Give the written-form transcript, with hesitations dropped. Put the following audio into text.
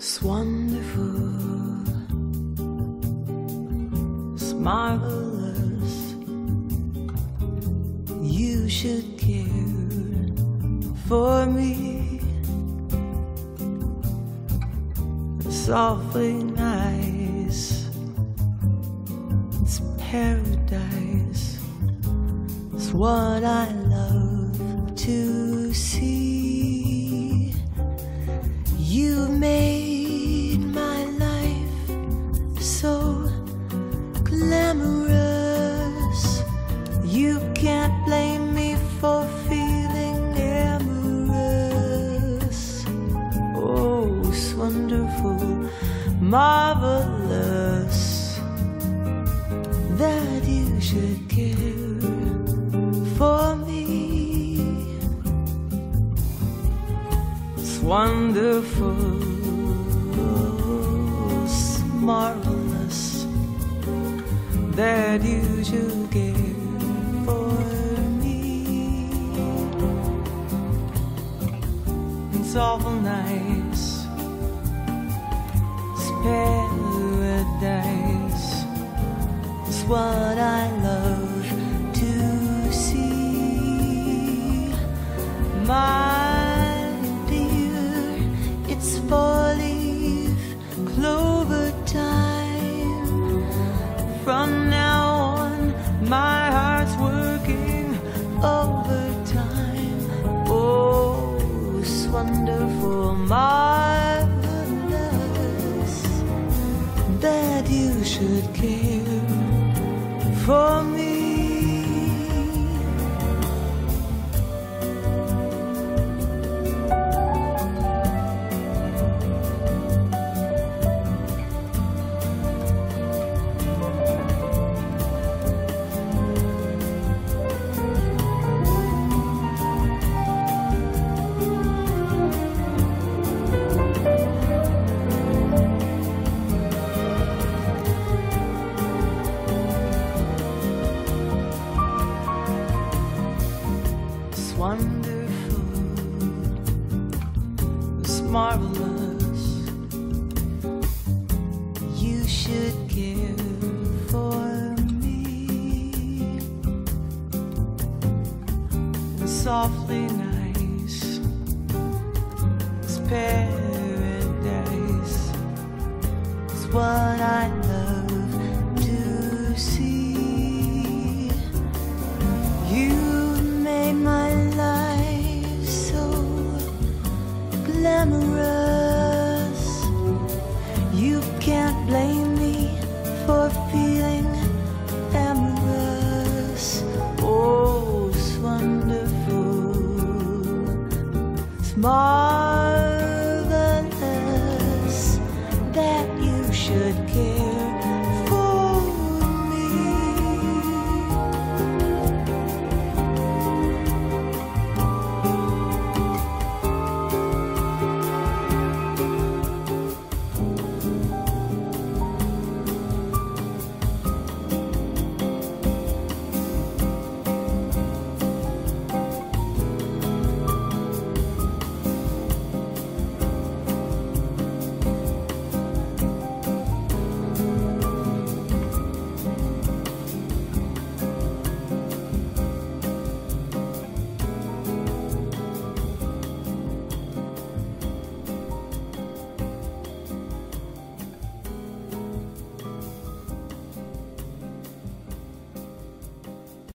It's wonderful, it's marvelous. You should care for me. It's awfully nice, it's paradise. It's what I love to see. You made my life so glamorous. You can't blame me for feeling amorous. Oh, it's wonderful, marvelous that you should care for me. It's wonderful, it's marvelous that you should care for me. It's awful nice, it's paradise. It's what I love to see. My dear, it's four-leaf clover time. From now on, my heart's working overtime. Oh, it's wonderful, marvelous that you should care for me. Wonderful, it's marvelous. You should care for me. It's softly nice, it's